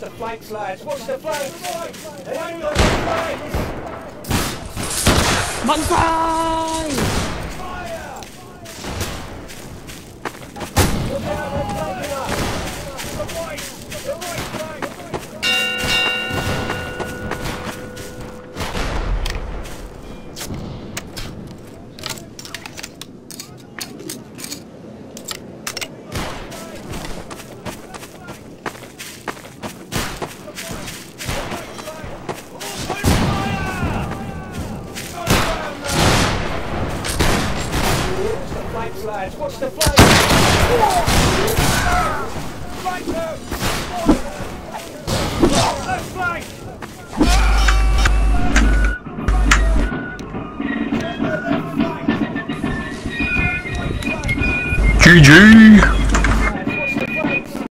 the flanks, lads. Watch the flanks. They ain't got the flanks. Mạnh tay! Fire! Look out, they're flanking us. The right flank. Flanks, lads. Watch the flanks. Flank them. Left flank. GG!